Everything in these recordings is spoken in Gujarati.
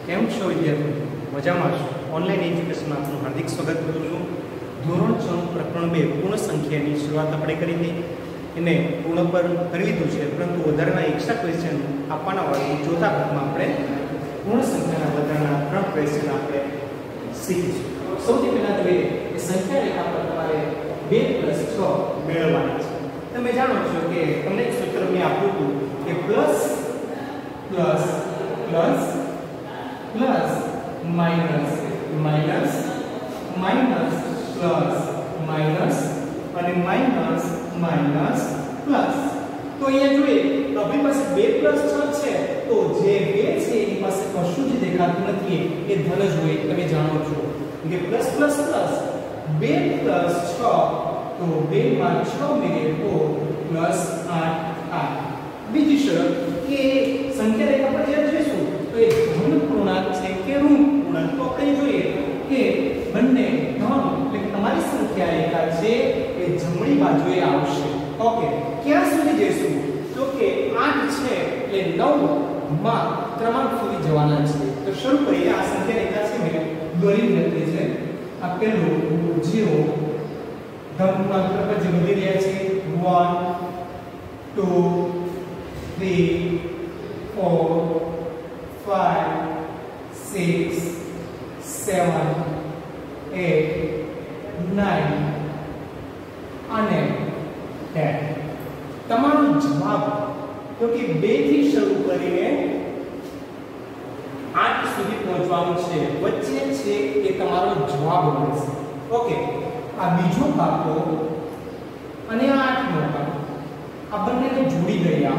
કેમ છો વિદ્યાર્થીઓ? મજામાં છો? ઓનલાઈન એજ્યુકેશનમાં આપનું હાર્દિક સ્વાગત કરું છું. ધોરણ 6 પ્રકરણ 2 પૂર્ણ સંખ્યાની શરૂઆત આપણે કરી હતી. એને પૂર્ણ પર કરી લીધું છે, પરંતુ વધારાના એક્સ્ટ્રા ક્વેશ્ચન આપવાના હોવાથી ચોથા ભાગમાં આપણે પૂર્ણ સંખ્યાના વધારાના 3 ક્વેશ્ચન આપણે શીખીશું. સૌથી પહેલા જોઈએ કે સંખ્યા રેખા પર તમારે 2 + 6 મેળવવાના છે. તમે જાણો છો કે તમને એક સૂત્ર મેં આપ્યું હતું કે plus plus plus plus minus minus minus plus minus અને માઈનસ માઈનસ પ્લસ. તો અહીંયા જોઈએ તો આપણી પાસે 2 + 6 છે, તો જે 2 છે એની પાસે કશું જ દેખાતું નથી, એ ધન જ હોય. તમે જાણો છો કે પ્લસ પ્લસ પ્લસ 2 + 6, તો 2 માં 6 ઉમેરીએ તો +8. બીજી શરત કે સંખ્યા રેખા પર જ્યારે જોઈશું તો એ ધન પૂર્ણાંક છે કે ઋણ પૂર્ણાંક. તો આપણે જોઈએ કે બંને ધન એટલે કે તમારી સંખ્યા રેખા છે એ જમણી બાજુએ આવશે. ઓકે, ક્યાં સુધી જઈશું? તો કે 8 છે એટલે 9 માં ક્રમાંક સુધી જવાના છે. તો શરૂ કરીએ. આ સંખ્યા રેખા છે મેં દોરી લીધી છે. આ પહેલું 0 ધન પૂર્ણાંક તરફ જ વધી રહ્યા છે. 1 2 3 4 5 6 7 8 9 અને 10. તમારો જવાબ તો કે 2 થી શરૂ કરીને 8 સુધી પહોંચવાનું છે. વચ્ચે છે એ તમારો જવાબ મળશે. ઓકે, આ બીજો કાપો અને આ 8નો કાપો, આ બંનેને જોડી દઈએ.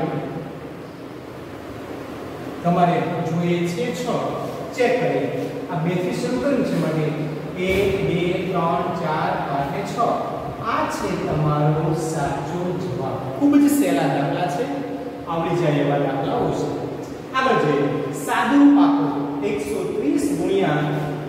તમારે જોઈએ છે 6. ચેક કરીએ. આ 2 થી શરૂ કર્યું છે માટે 1 2 3 4 5 અને 6. આ છે તમારો સાચો જવાબ. ખૂબ જ સહેલા દાખલા છે, આવડી જાય એવા દાખલાઓ છે. આગળ જોઈએ. સાદું આપો 130 ગુણ્યા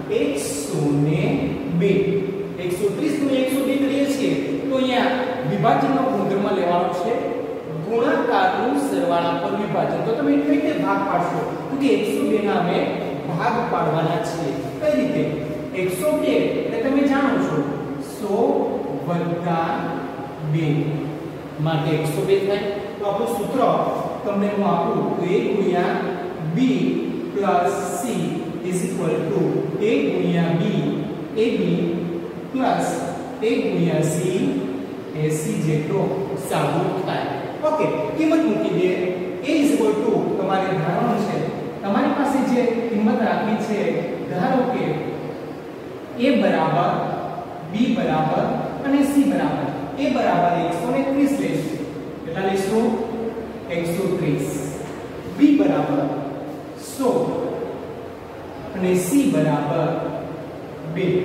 102. 130 ગુણ્યા 102 કરીએ છીએ તો અહીંયા વિભાજનનો ગુણધર્મ લેવાનો છે. ગુણાકારનું સરવાળા પર વિભાજન. તો તમે કઈ રીતે ભાગ પાડશો? તો કે 102 ના અમે ભાગ પાડવાના છે. કઈ રીતે? 102 એટલે તમે જાણો છો 100 + 2 માટે 102 થાય. તો આપણું સૂત્ર તમને હું આપું તો a ગુણ્યા b + c = a ગુણ્યા b ab પ્લસ a ગુણ્યા c એ c જેટલો સાદું થાય. ઓકે, કિંમત મૂકી દે. a = તમારે ધારવાનું છે, તમારી પાસે જે કિંમત રાખી છે, ધારો કે a બરાબર, b બરાબર અને c બરાબર. a બરાબર 130 લેશું. કેટલા લેશું? 130. b બરાબર 100 અને c બરાબર 2.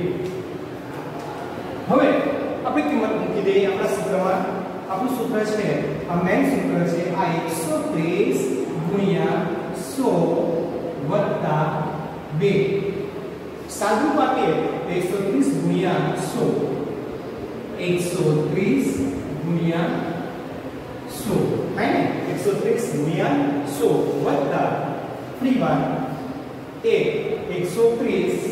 હવે આપણે કિંમત મૂકી દઈએ આપણા સૂત્રમાં. આપણું સૂત્ર છે, આ મેઇન સૂત્ર છે, આ 130 ગુણ્યા 100 + 2. સાદું પાટીએ 130 ગુણ્યા 100, 130 ગુણ્યા 100 થાય ને? 130 ગુણ્યા 100 વત્તા ફરી વાર 130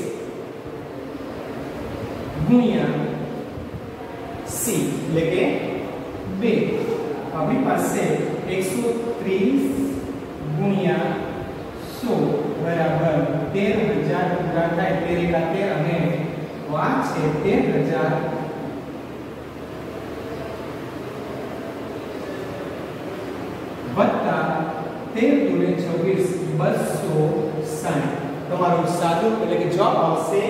ગુણ્યા c એટલે કે 2. આપણી પાસે 130 ગુણ્યા 100 બરાબર 13000 પૂરા થાય. 13 અને આ છે 13000 વત્તા 13 × 26 260. તમારું સાદું એટલે કે જવાબ આવશે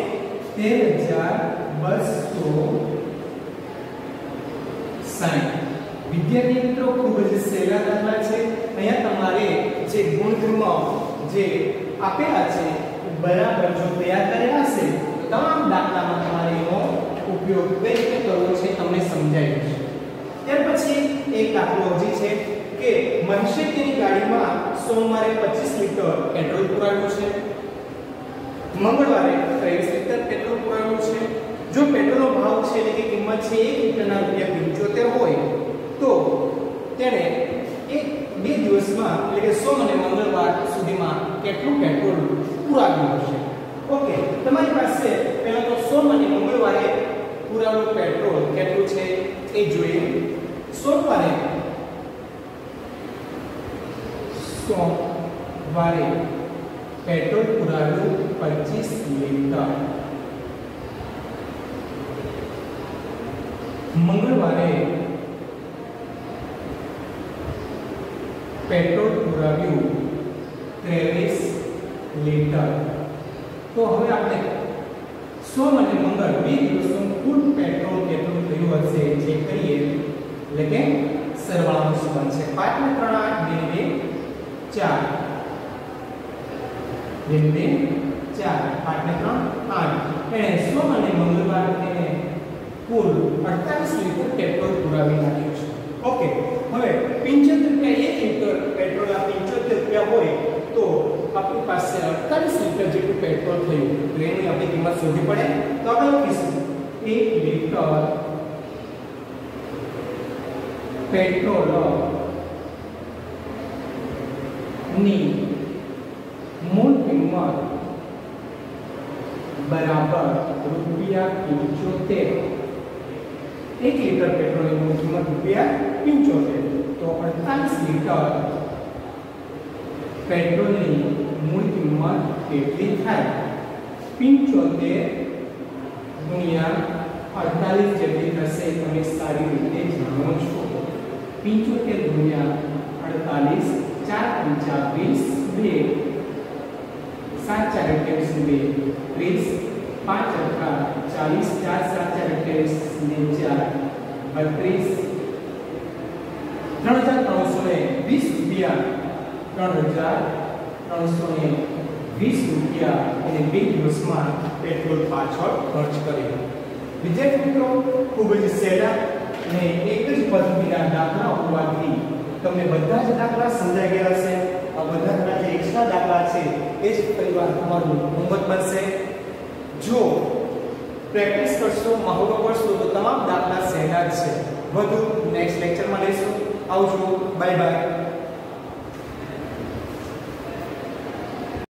13260. વિદ્યાર્થી મિત્રો, ખૂબ જ સહેલા દાખલા છે. અહીંયા તમારે જે ગુણધર્મ જે આપેલા છે બરાબર જો તૈયાર કરેલા હશે તો તમામ દાખલામાં તમારે એનો ઉપયોગ કઈ રીતે કરવો છે તમને સમજાઈ જશે. ત્યાર પછી એક દાખલો હજી છે કે મહેશે તેની ગાડીમાં સોમવારે 25 લિટર પેટ્રોલ પુરાવ્યું છે, મંગળવારે 23 લિટર પેટ્રોલ પુરાવ્યું છે. જો પેટ્રોલનો ભાવ છે એટલે કે કિંમત છે 1 લિટરના ₹75 હોય તો તેણે 2 દિવસમાં એટલે કે સોમ અને મંગળવાર સુધીમાં કેટલું પેટ્રોલ પુરાવ્યું હશે. ઓકે, તમારી પાસે પહેલા તો સોમ અને મંગળવારે પુરાવેલું પેટ્રોલ કેટલું છે એ જોઈએ. સોમવારે પેટ્રોલ પુરાવેલું 25 લીટર. મંગળવારે પેટ્રોલ પુરાવ્યું 23 લીટર. તો હવે આપણે સોમ અને મંગળ બે દિવસનું કુલ પેટ્રોલ કેટલું થયું હશે ચેક કરીએ. એટલે કે સરવાળાનું શું બનશે? 5 ને 3 8 2 4 5 ને 3 8. એને સોમ અને મંગળવાર એને કુલ 48 લીટર પેટ્રોલ પુરાવી નાખ્યું છે. ઓકે, હવે 75 રૂપિયા 1 લીટર પેટ્રોલ આ 75 રૂપિયા હોય તો આપણી પાસે 48 લીટર જેટલું પેટ્રોલ થયું. તો એની આપણે કિંમત શોધવી પડે. તો આપણે લખીશું 1 લીટર પેટ્રોલ ની મૂળ કિંમત બરાબર ₹75. 1 લીટર પેટ્રોલની મૂળ કિંમત ₹75. તો 48 લીટર પેટ્રોલની મૂળ કિંમત કેટલી થાય? 75 ગુણ્યા 48 જેટલી થશે. તમે સારી રીતે જાણો છો. 75 ગુણ્યા 48 4 5 20 7 4 28 30 5 40 4 7 4 32 3320 રૂપિયા 3320 રૂપિયા અને 2 દિવસમાં પેટ્રોલ પાછળ ખર્ચ કર્યો. વિદ્યાર્થી મિત્રો, ખૂબ જ સહેલા અને એક જ પદ્ધતિના દાખલા હોવાથી તમને બધા જ દાખલા સમજાઈ ગયા હશે. આ બધા જે એક્સ્ટ્રા દાખલા છે એ જ પરિવાર તમારું હોમવર્ક બનશે. જો પ્રેક્ટિસ કરશો, મહાવરો કરશો તો તમામ દાખલા સહેલા જ છે. વધુ નેક્સ્ટ લેક્ચરમાં લઈશું. આવજો, બાય બાય.